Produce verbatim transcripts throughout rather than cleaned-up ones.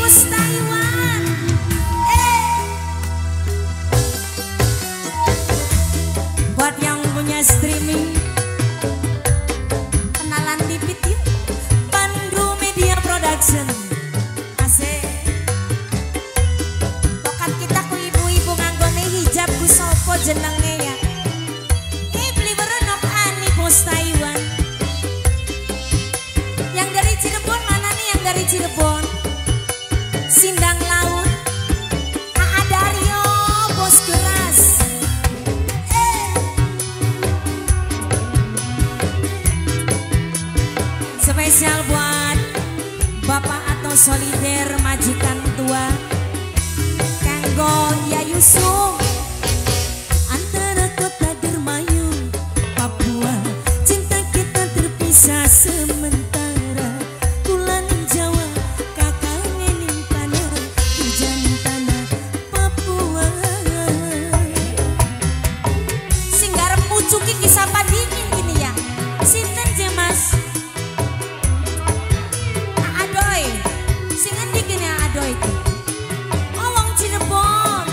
Bos Taiwan. Eh. Buat yang punya streaming, kenalan di video Bandru Media Production. Asik. Pokat kita ku ibu-ibu nganggone hijab ku sopo jenenge ya. Eh beli berenok ani Bos Taiwan. Yang dari Cirebon mana nih yang dari Cirebon? Sindang Laut, Aa Dario, Bos Keras. Eh. Spesial buat Bapak atau solider majikan tua Kanggo Ya Yusuf. Antara kota Dermayu, Papua, cinta kita terpisah sementara. Kulaning Jawa, kakangening tanah, hujan tanah Papua. Singgarep pucuki kisah dingin gini ya. Sinten je Mas? Adoy. Sing endi gini Adoy itu? Oh wong Cirebon.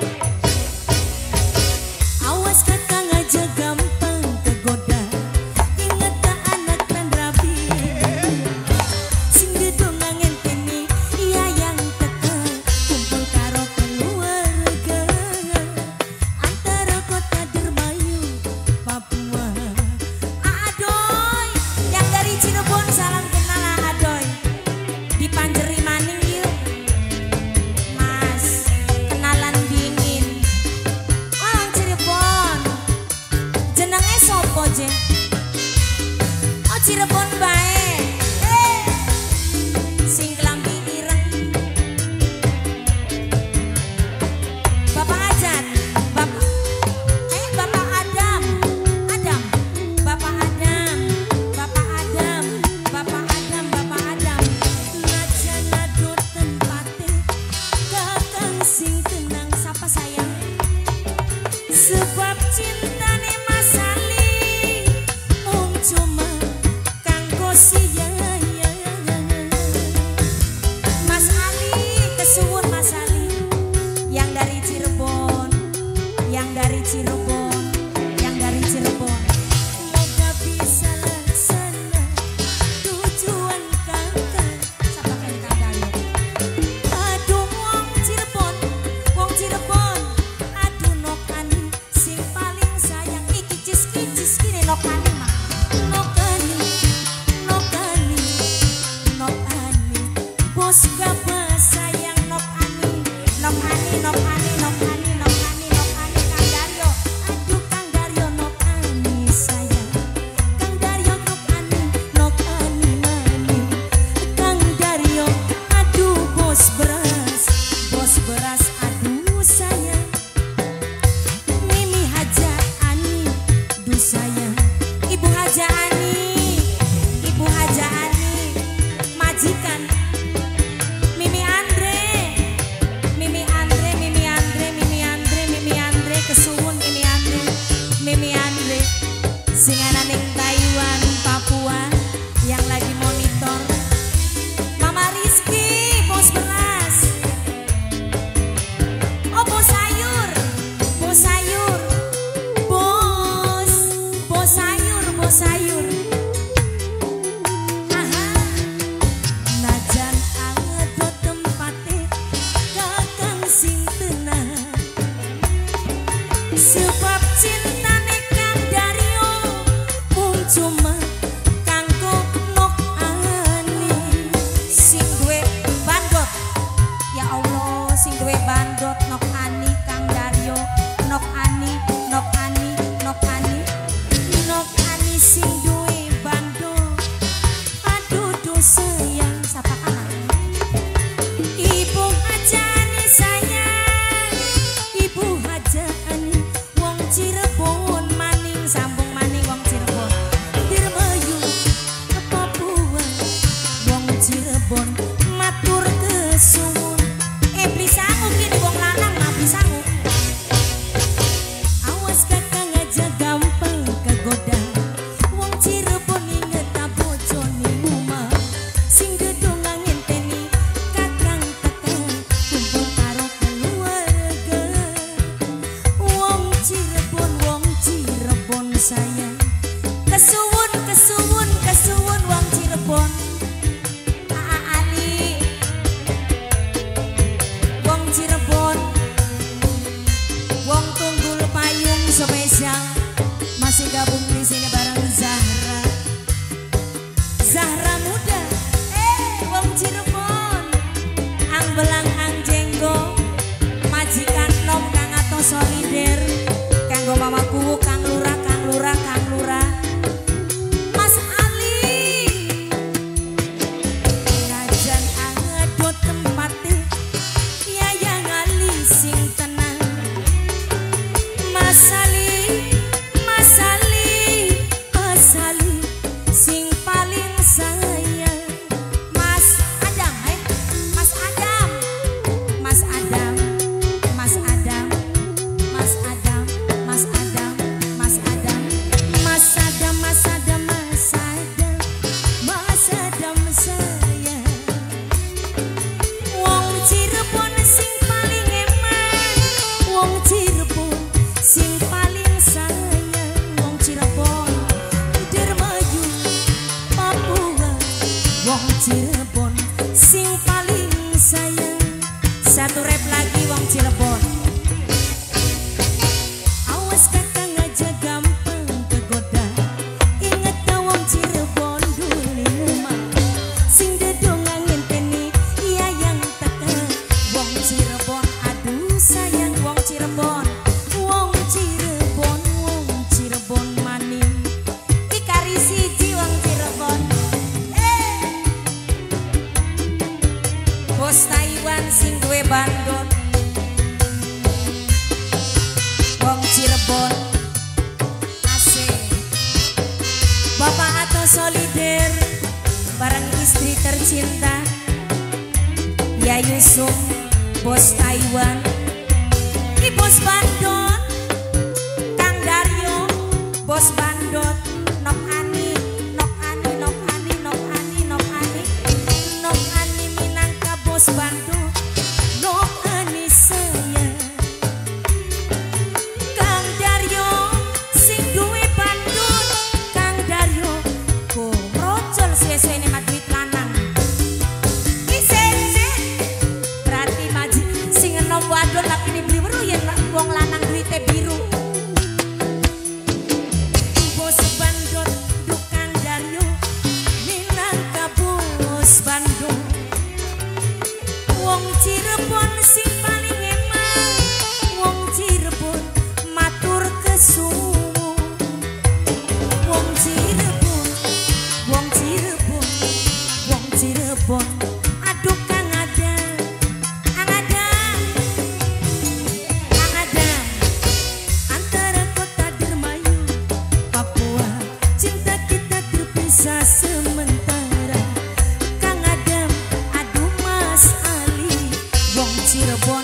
Awas kakang aja gampang kegoda. Ingat tak anak dan rabi. Sing gedung ngenteni iya yang teka. Kumpul karo keluarga. Antara kota Dermayu, Papua. Adoy, yang dari Cirebon salam kenal Adoy. Di Panjeri maning yuk. Mas, kenalan dingin. Oh Cirebon. Jenenge sopo je? Oh Cirebon bae. Eh. Sing kelambi ireng. Bapak Ajat, Bapak. Eh Bapak Adam. Adam. Bapak Adam. Bapak Adam. Bapak Adam, Bapak Adam. Lajana do tempate. Kakang sing tenang sapa sayang. Sebab cintane Mas Ali mung cuma kanggo sia. Mas Ali, kesuwun Mas Ali. Yang dari Cirebon, yang dari Cirebon, yang dari Cirebon. Moga bisa laksana tujuan kakang. Sapa kan kadang. Aduh wong Cirebon, wong Cirebon. Aduh nokani sing paling sayang iki cis-kicis kene nokani mah. Nokani, nokani, nokani. Bos gabah sayang nokani. Nokani, nokani, nokani, nokani, nokani Kang Daryo. Aduh Kang Daryo nokani sayang. Kang Daryo nokani, nokani mani. Kang Daryo, aduh bos beras, bos beras aduh sayang. Mimi Haja Ani, duh sayang. Ibu Haja Ani, Ibu Haja Ani, majikan. Mimi Andre, Mimi Andre, Mimi Andre, Mimi Andre, Mimi Andre, kesuwun Mimi Andre, Mimi Andre. Singanan ning Taiwan, Papua, yang lagi monitor. Mama Rizky, bos beras. Oh bos sayur, bos sayur, bos, bos sayur, bos sayur. Aha, najan anget do tempate, kakang sing tenang. Sebab cintane Kang Daryo mung cuma kanggo nok ani. Sing duwe bandot, ya Allah, sing duwe bandot nok ani Kang Daryo. Nok ani, nok ani, nok ani, nok ani sing duwe bandot. Aduh duh sayang sapa kana. Ibu Haja Ani sayang, Ibu Haja Ani wong Cirebon maning sambung maning wong Cirebon. Dermayu Papua wong Cirebon matur kesuwun. Eh beli sangu gini wong lanang mah beli sangu. Awas kakang aja gampang kegoda. Wong Cirebon inget ta bojone rumah. Sing gedung ngenteni kakang Bos Taiwan sing duwe bandot, wong Cirebon asik. Bapak atau solider bareng istri tercinta Ya Yusuf, Bos Taiwan, I Bos Bandot, Kang Daryo, Bos Bandot, Nok Ani, Nok Ani, Nok Ani, Nok Ani, Nok Ani, Nok Ani Minangka Bos Bandot, Nok Ani sayang. Kang Daryo sing duwe bandut, Kang Daryo ko rocol suwe-suwe ne duit lanang. Berarti maji sing enom wadon tapi dibeli weru yen wong lanang duite biru. Bos Bandot Dukang Daryo Minangka Bos Bandot, wong Cirebon sing paling emang, wong Cirebon matur kesuwun. Wong Cirebon, wong Cirebon, wong Cirebon, aduh Kang Adam, Kang Adam, Kang Adam, antara kota Dermayu, Papua, cinta kita terpisah sementara. Kang Adam, aduh Mas Ali, wong Cirebon.